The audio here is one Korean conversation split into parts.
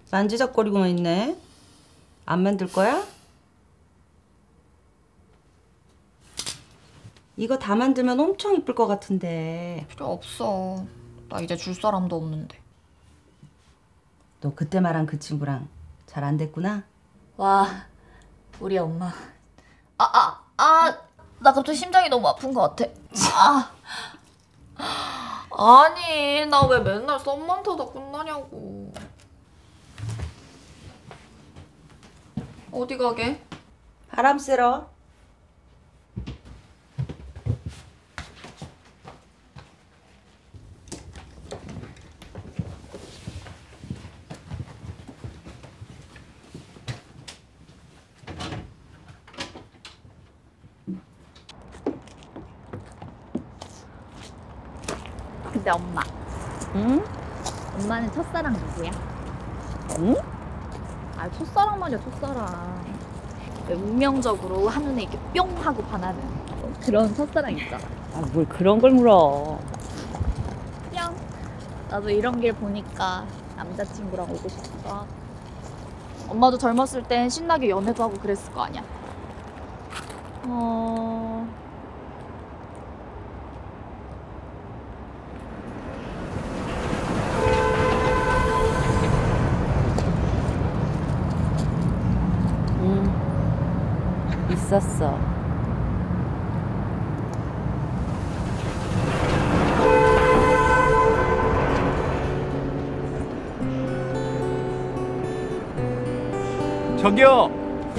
만지작거리고만 있네. 안 만들 거야? 이거 다 만들면 엄청 이쁠 것 같은데. 필요 없어. 나 이제 줄 사람도 없는데. 너 그때 말한 그 친구랑 잘 안 됐구나? 와, 우리 엄마. 나 갑자기 심장이 너무 아픈 것 같아. 아니, 나 왜 맨날 썸만 타다 끝나냐고. 어디 가게? 바람 쐬러. 근데 엄마. 응? 엄마는 첫사랑 누구야? 응? 아, 첫사랑만이야, 첫사랑. 왜 운명적으로 한눈에 이렇게 뿅 하고 반하는 그런 첫사랑 있잖아. 아, 뭘 그런 걸 물어. 그냥 나도 이런 길 보니까 남자친구랑 오고 싶어. 엄마도 젊었을 땐 신나게 연애도 하고 그랬을 거 아니야. 있었어. 저기요.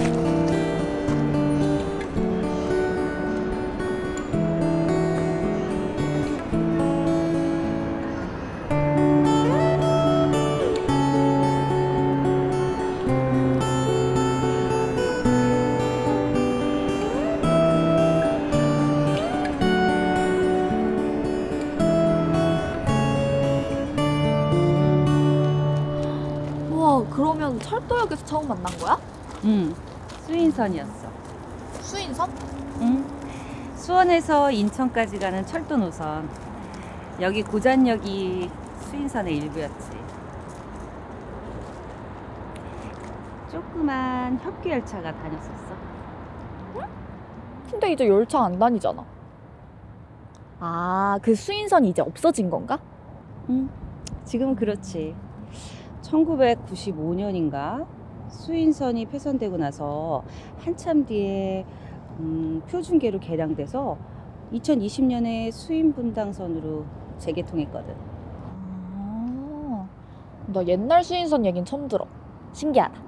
우와, 그러면 철도역에서 처음 만난 거야? 응. 수인선이었어. 수인선? 응. 수원에서 인천까지 가는 철도 노선. 여기 고잔역이 수인선의 일부였지. 조그만 협기 열차가 다녔었어. 근데 이제 열차 안 다니잖아. 아, 그 수인선이 이제 없어진 건가? 응. 지금은 그렇지. 1995년인가 수인선이 폐선되고 나서 한참 뒤에 표준계로 개량돼서 2020년에 수인분당선으로 재개통했거든. 아, 나 옛날 수인선 얘긴 처음 들어. 신기하다.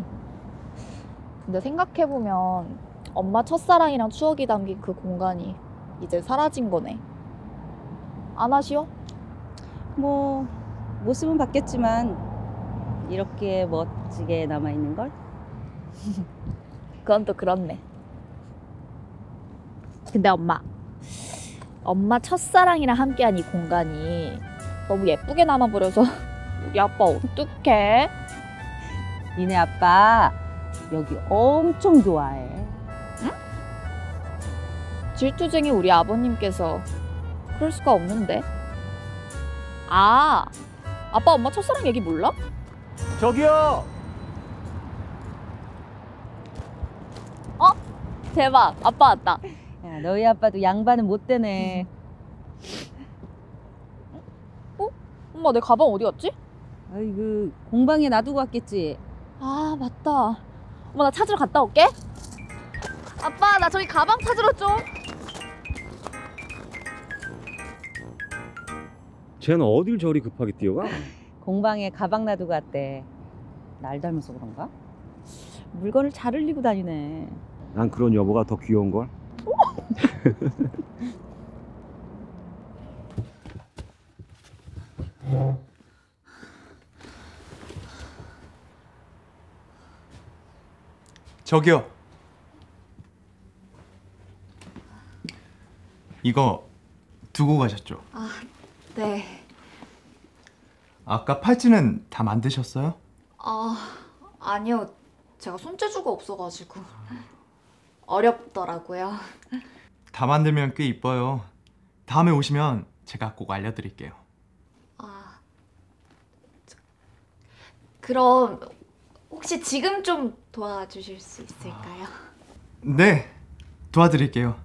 근데 생각해보면 엄마 첫사랑이랑 추억이 담긴 그 공간이 이제 사라진 거네. 안 아쉬워? 뭐 모습은 바뀌었지만 이렇게 멋지게 남아있는 걸? 그건 또 그렇네. 근데 엄마 첫사랑이랑 함께한 이 공간이 너무 예쁘게 남아버려서 우리 아빠 어떡해? 니네 아빠 여기 엄청 좋아해. 질투쟁이 우리 아버님께서 그럴 수가 없는데. 아, 아빠 엄마 첫사랑 얘기 몰라? 저기요. 대박, 아빠 왔다. 야, 너희 아빠도 양반은 못 되네. 엄마, 내 가방 어디 갔지? 아이고, 공방에 놔두고 왔겠지. 아, 맞다. 엄마, 나 찾으러 갔다 올게. 아빠, 나 저기 가방 찾으러 좀. 쟤는 어딜 저리 급하게 뛰어가? 공방에 가방 놔두고 왔대. 날 닮아서 그런가? 물건을 잘 흘리고 다니네. 난 그런 여보가 더 귀여운걸? 저기요. 이거 두고 가셨죠? 네. 아까 팔찌는 다 만드셨어요? 아니요. 제가 손재주가 없어가지고. 어렵더라고요. 다 만들면 꽤 이뻐요. 다음에 오시면 제가 꼭 알려드릴게요. 그럼 혹시 지금 좀 도와주실 수 있을까요? 네, 도와드릴게요.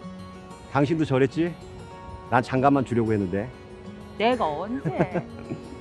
당신도 저랬지? 난 장갑만 주려고 했는데. 내가 언제?